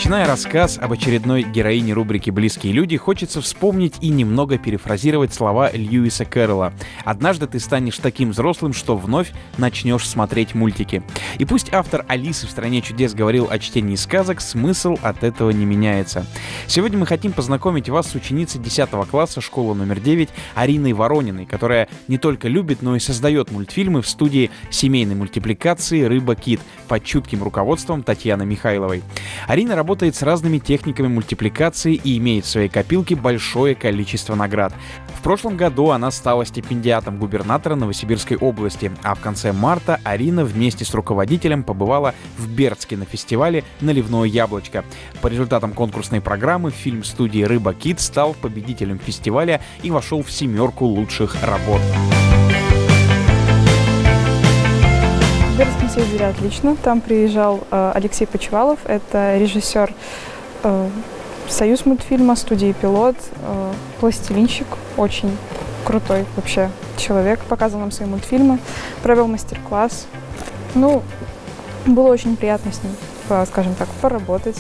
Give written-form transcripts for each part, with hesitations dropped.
Начиная рассказ об очередной героине рубрики «Близкие люди», хочется вспомнить и немного перефразировать слова Льюиса Кэрролла. «Однажды ты станешь таким взрослым, что вновь начнешь смотреть мультики». И пусть автор «Алисы в стране чудес» говорил о чтении сказок, смысл от этого не меняется. Сегодня мы хотим познакомить вас с ученицей 10 класса школы номер 9 Ариной Ворониной, которая не только любит, но и создает мультфильмы в студии семейной мультипликации «Рыба Кит» под чутким руководством Татьяны Михайловой. Арина работает с разными техниками мультипликации и имеет в своей копилке большое количество наград. В прошлом году она стала стипендиатом губернатора Новосибирской области, а в конце марта Арина вместе с руководителем побывала в Бердске на фестивале «Наливное яблочко». По результатам конкурсной программы фильм студии «Рыба Кит» стал победителем фестиваля и вошел в 7 лучших работ. Бердск все взяли отлично. Там приезжал Алексей Почивалов, это режиссер Союз мультфильма, студии «Пилот», пластилинщик, очень крутой вообще человек, показывал нам свои мультфильмы, провел мастер-класс. Ну, было очень приятно с ним, скажем так, поработать,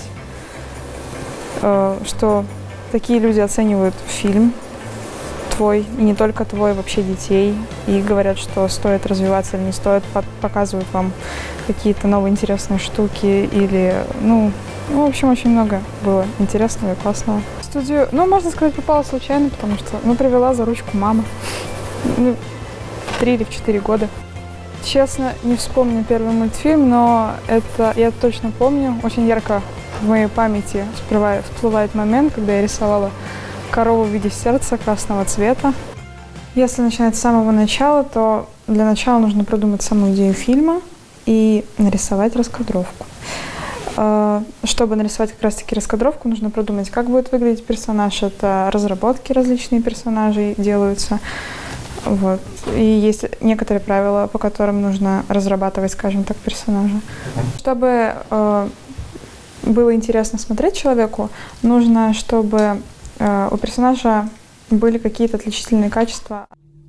что такие люди оценивают фильм твой, и не только твой, вообще детей, и говорят, что стоит развиваться или не стоит, показывают вам какие-то новые интересные штуки, или, в общем, очень много было интересного и классного. В студию, можно сказать, попала случайно, потому что, привела за ручку мама, 3 или 4 года. Честно, не вспомню первый мультфильм, но это я точно помню, очень ярко в моей памяти всплывает момент, когда я рисовала корову в виде сердца красного цвета. Если начинать с самого начала, то для начала нужно продумать саму идею фильма и нарисовать раскадровку. Чтобы нарисовать как раз-таки раскадровку, нужно продумать, как будет выглядеть персонаж. Это разработки различные персонажей делаются. Вот. И есть некоторые правила, по которым нужно разрабатывать, скажем так, персонажа. Чтобы было интересно смотреть человеку, нужно, чтобы у персонажа были какие-то отличительные качества.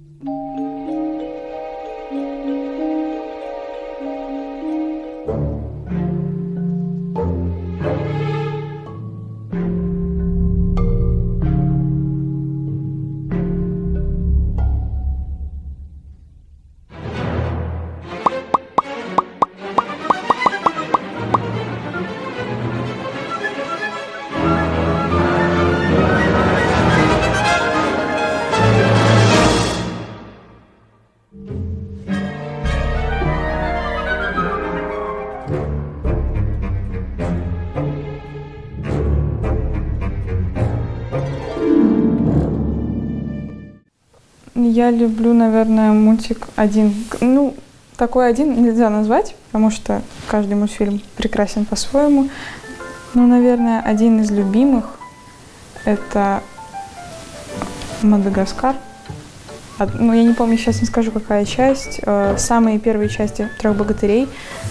Я люблю, наверное, мультик один. Такой один нельзя назвать, потому что каждый мультфильм прекрасен по-своему. Наверное, один из любимых — это «Мадагаскар». Я не помню, сейчас не скажу, какая часть. Самые первые части «Трех богатырей».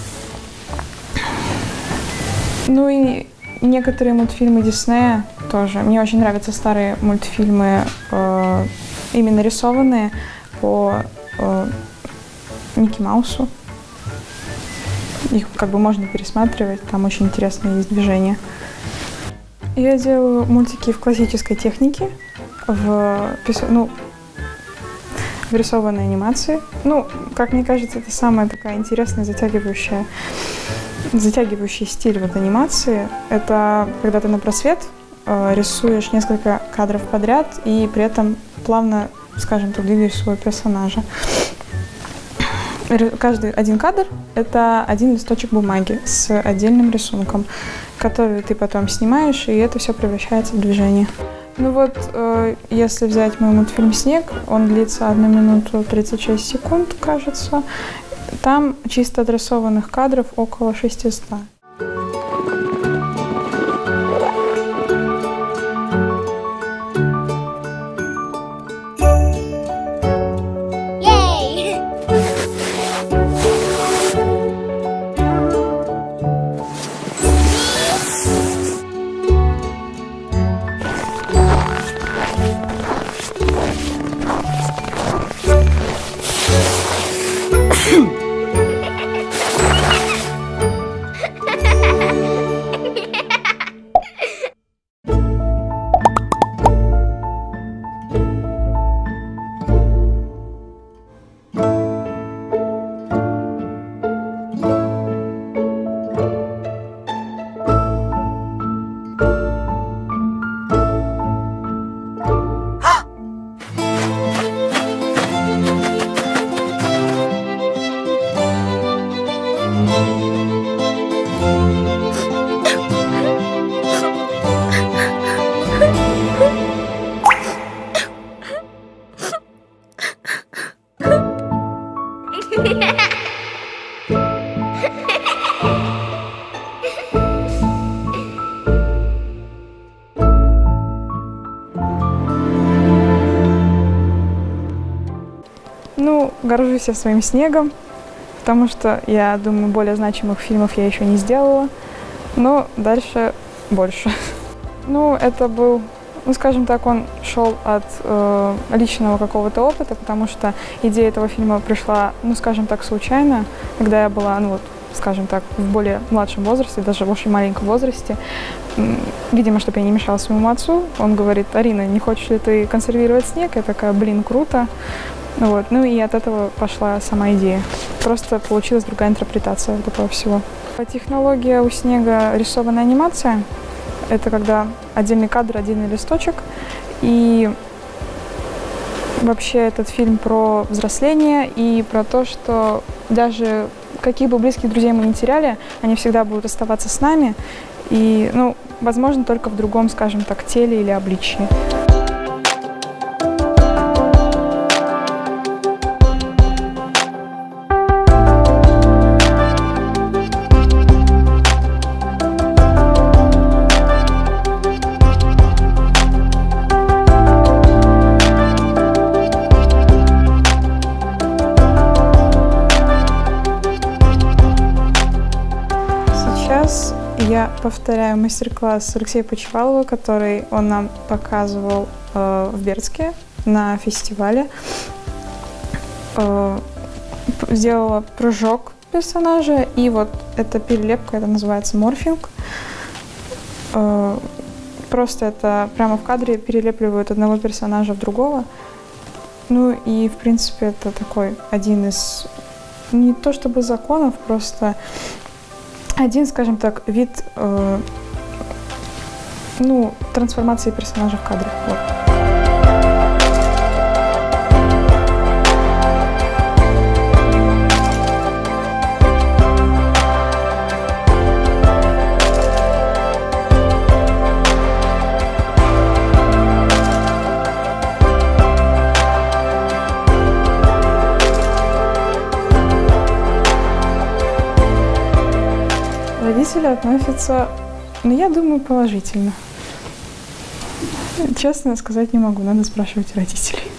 И некоторые мультфильмы Диснея тоже. Мне очень нравятся старые мультфильмы, именно рисованные по Микки Маусу. Их можно пересматривать, там очень интересные есть движения. Я делаю мультики в классической технике, в рисованной анимации. Как мне кажется, это самая такая интересная, затягивающий стиль анимации. Это когда ты на просвет рисуешь несколько кадров подряд и при этом плавно, скажем так, двигаешь своего персонажа. Каждый один кадр — это один листочек бумаги с отдельным рисунком, который ты потом снимаешь, и это все превращается в движение. Если взять мой мультфильм «Снег», он длится 1 минуту 36 секунд, кажется. Там чисто отрисованных кадров около 600. горжусь я своим снегом, потому что, я думаю, более значимых фильмов я еще не сделала, но дальше больше. Ну, это был, ну, скажем так, он шел от личного какого-то опыта, потому что идея этого фильма пришла, ну, скажем так, случайно, когда я была, ну, вот, скажем так, в более младшем возрасте, даже в очень маленьком возрасте. Видимо, чтобы я не мешала своему отцу, он говорит: Арина, не хочешь ли ты консервировать снег? Я такая: блин, круто. Вот. Ну и от этого пошла сама идея. Просто получилась другая интерпретация вот этого всего. Технология у снега — рисованная анимация. Это когда отдельный кадр, отдельный листочек. И вообще этот фильм про взросление и про то, что даже каких бы близких друзей мы не теряли, они всегда будут оставаться с нами. И, ну, возможно, только в другом, скажем так, теле или обличии. Сейчас я повторяю мастер-класс Алексея Почивалова, который он нам показывал в Бердске на фестивале. Сделала прыжок персонажа, и вот эта перелепка, это называется морфинг. Просто это прямо в кадре перелепливают одного персонажа в другого. Ну и, в принципе, это такой один из, не то чтобы законов, просто один, скажем так, вид ну, трансформации персонажа в кадре. Вот. Родители относятся, ну, я думаю, положительно. Честно сказать не могу, надо спрашивать родителей.